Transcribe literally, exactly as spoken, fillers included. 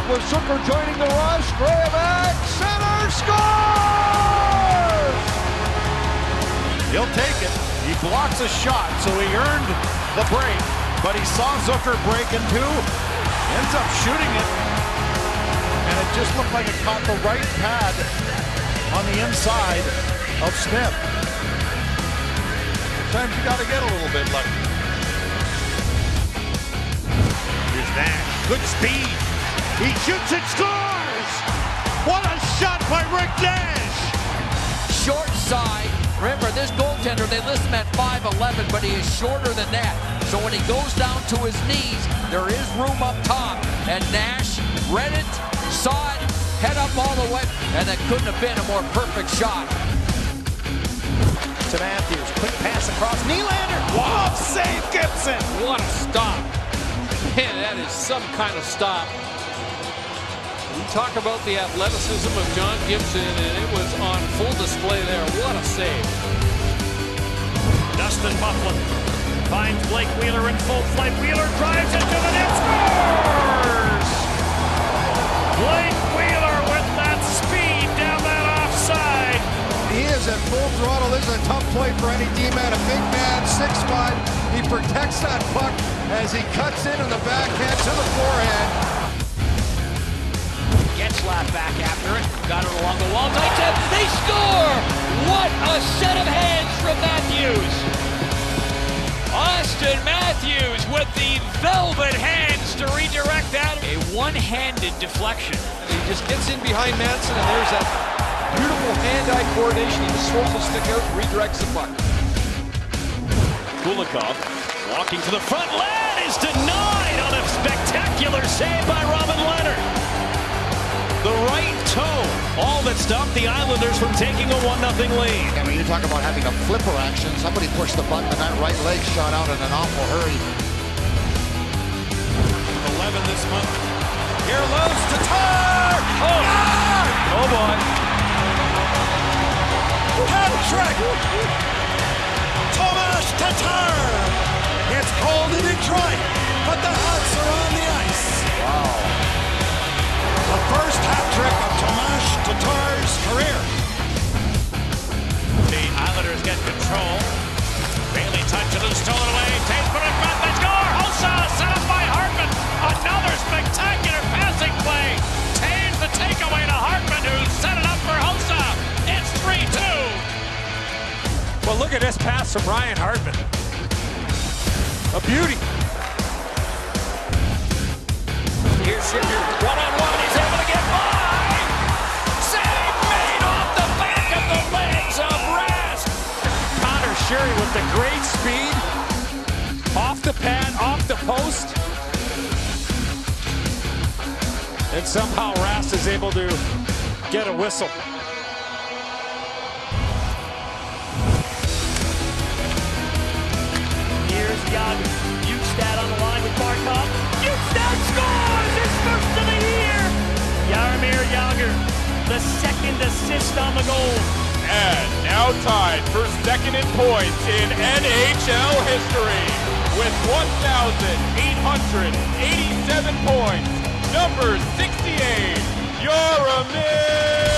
with Zucker joining the rush. Graham at center, scores! He'll take it. He blocks a shot, so he earned the break. But he saw Zucker break in two, ends up shooting it, and it just looked like it caught the right pad on the inside of Smith. Sometimes you got to get a little bit lucky. Here's Nash, good speed. He shoots and scores! What a shot by Rick Nash! Short side. Remember, this goaltender, they list him at five eleven, but he is shorter than that. So when he goes down to his knees, there is room up top. And Nash read it, saw it, head up all the way, and that couldn't have been a more perfect shot. To Matthews, quick pass across, Nylander! Wow, save Gibson! What a stop. Man, that is some kind of stop. We talk about the athleticism of John Gibson, and it was on full display there. What a save. Dustin Bufflin finds Blake Wheeler in full flight. Wheeler drives into the net, scores! Blake Wheeler with that speed down that offside. He is at full throttle. This is a tough play for any D-man. A big man, six five. He protects that puck as he cuts in on the backhand to the forehand. Getzlaff back after it. Got it along the wall. Tight end. They score! What a set of hands from Matthews. Austin Matthews with the velvet hands to redirect that. A one-handed deflection. He just gets in behind Manson, and there's that beautiful hand-eye coordination. He just throws the stick out and redirects the puck. Kulikov walking to the front. Ladd is denied on a spectacular save by Robin Leonard. The right toe, all that stopped the Islanders from taking a one nothing lead. I mean, you talk about having a flipper action. Somebody pushed the button and that right leg shot out in an awful hurry. eleven this month. Here lows Tatar! Oh, ah! Oh boy. Hat-trick! Tomas Tatar! It's cold in Detroit, but the Hawks are on the ice. Wow. The first hat-trick of Tomas Tatar's career. The Islanders get control. Bailey touches and stolen away. Taves put it front. They score! Hossa set up by Hartman. Another spectacular passing play. Taves the takeaway to Hartman, who set it up for Hossa. It's three two. Well, look at this pass from Ryan Hartman. A beauty. Here's Jagr, one-on-one, he's able to get by! Save made off the back of the legs of Rask! Connor Sherry with the great speed. Off the pad, off the post. And somehow Rask is able to get a whistle. Here's Jagr. Bukestad on the line with Barkov. Bukestad scores his first of the year! Jaromir Jagr, the second assist on the goal. And now tied for second in points in N H L history with one thousand eight hundred eighty-seven points. Number sixty-eight, Jaromir